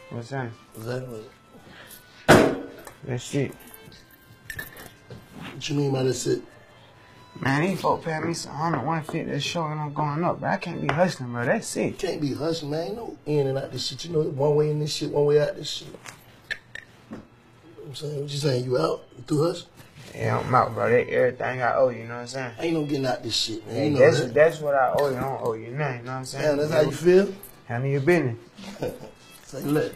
What's that? Exactly. That's it. What you mean by that's it? Man, these folks pay me some 150 this show and I'm going up, but I can't be hustling, bro. That's it. You can't be hustling, man. Ain't no in and out this shit. You know, one way in this shit, one way out this shit. You know what I'm saying? What you saying? You out? You through hustling? Yeah, I'm out, bro. That's everything I owe you, know what I'm saying? Ain't no getting out this shit, man. Hey, you know that's what I owe you. I don't owe you nothing, you know what I'm saying? Damn, that's how you feel? Handle your business. Say less.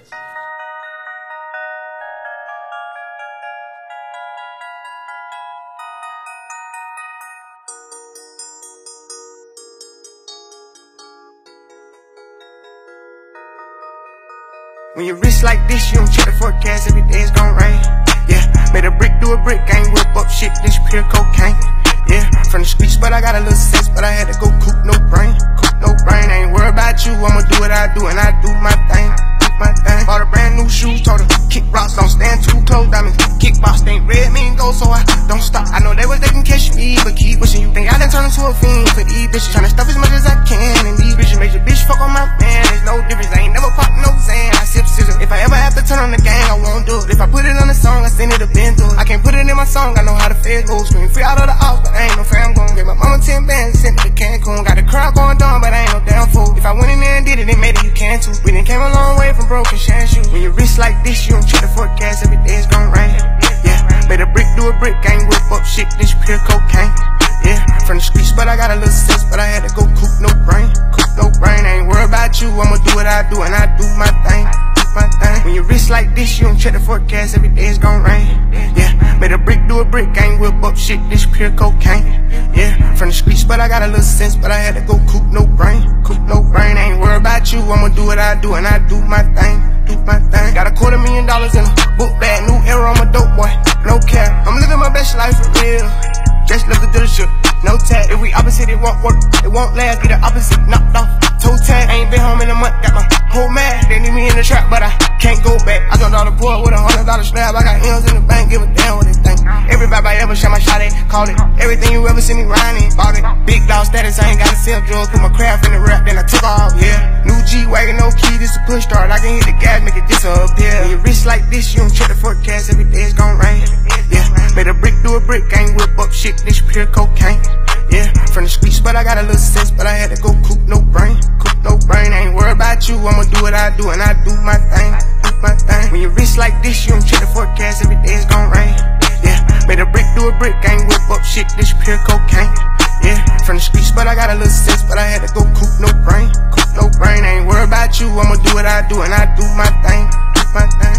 When you rich like this, you don't check the forecast, every day it's gon' rain. Yeah, made a brick do a brick, I ain't whip up shit, this pure cocaine. Yeah, from the streets, but I got a little sense, but I had to go coop no brain. Coop no brain, I ain't worried about you, I'ma do what I do, and I do my thing. Do my thing. Bought a brand new shoes, told her, kick rocks, don't stand too close, diamonds. Kickbox ain't red, mean go, so I don't stop. I know they can catch me, but keep wishing. You think I done turned into a fiend for these bitches, tryna stuff as much as I can, and these bitches make your bitch fuck on my man. There's no difference, I ain't never popped no Zan. I sip scissors. If I ever have to turn on the gang, I won't do it. If I put it on the song, I send it a bend to it. I can't put it in my song, I know how the feds go. Scream free out of the house, but I ain't no fam gon' get my mama 10 bands, sent it to Cancun. Got the crowd going down, but I ain't no damn fool. If I went in there and did it, they made it, you can too. We done came a long way from broken shine shoes. When you rich like this, you don't check the forecast, every day it's gon' rain. Yeah, made a brick do a brick, I ain't whip up shit, this pure cocaine. Yeah, from the streets, but I got a little sense, but I had to go coop no brain. Coop no brain, I ain't worried about you, I'ma do what I do, and I do my thing. My thing. When you rich like this, you don't check the forecast, every day it's gon' rain. Yeah, made a brick do a brick, I ain't whip up shit, this pure cocaine. Yeah, from the streets, but I got a little sense, but I had to go coop no brain. Coop no brain, I ain't worried about you, I'ma do what I do, and I do my thing. Do my thing. Got $250,000 in a book bag, new era, I'm a dope boy, no cap. I'm living my best life for real. Just love the dealership, no tag. If we opposite, it won't work, it won't last. Get the opposite knocked off, toe tag. I ain't been home in a month, got my whole mad. They need me in the trap, but I can't go back. I jumped out the pool with $100 slab. I got M's in the bank, give a damn what they think. Everybody I ever shot my shot at, called it. Everything you ever see me riding, bought it. Big dog status, I ain't gotta sell drugs. Put my craft in the rap, then I took off, yeah. New G-Wagon, no key, this a push start. I can hit the gas, make it just up there. When you rich like this, you don't check the forecast, every day it's gon' rain. Yeah, made a brick do a brick, I ain't whip up shit, this pure cocaine. Yeah, from the streets, but I got a little sense, but I had to go coop no brain. Coop no brain, I ain't worried about you, I'ma do what I do, and I do my thing. Do my thing. When you rich like this, you don't check the forecast, every day it's gon' rain. Yeah, made a brick do a brick, I ain't whip up shit, this pure cocaine. Yeah, from the streets, but I got a little sense, but I had to go coop no brain. Coop no brain, I ain't worried about you, I'ma do what I do, and I do my thing. Do my thing.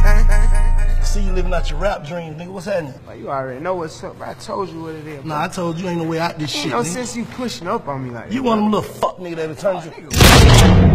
See you living out your rap dreams, nigga. What's happening? Well, you already know what's up, bro. I told you what it is, bro. Nah, I told you ain't no way out this shit, Ain't no nigga. sense you pushing up on me like that. You one of them little fuck nigga that'll turn you.